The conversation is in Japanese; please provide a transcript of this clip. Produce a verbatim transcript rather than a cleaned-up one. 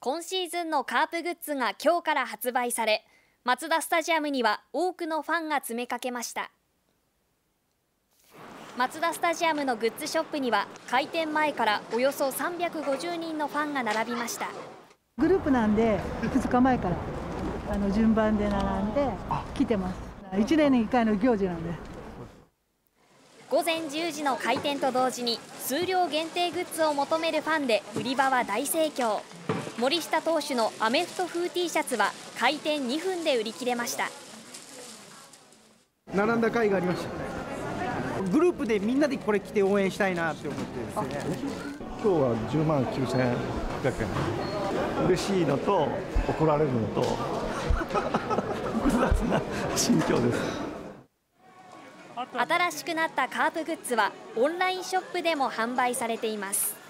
今シーズンのカープグッズが今日から発売され、マツダスタジアムには多くのファンが詰めかけました。マツダスタジアムのグッズショップには開店前からおよそさんびゃくごじゅうにんのファンが並びました。 グループなんでふつかまえからあの順番で並んで来てます。いちねんにいっかいの行事なんで。 午前じゅうじの開店と同時に数量限定グッズを求めるファンで売り場は大盛況。森下投手のアメフト風 T シャツは開店にふんで売り切れました。 並んだ甲斐がありました。グループでみんなでこれ着て応援したいなって思ってですね。 今日はじゅうまんきゅうせんはっぴゃくえん。嬉しいのと怒られるのと複雑な心境です。 新しくなったカープグッズはオンラインショップでも販売されています。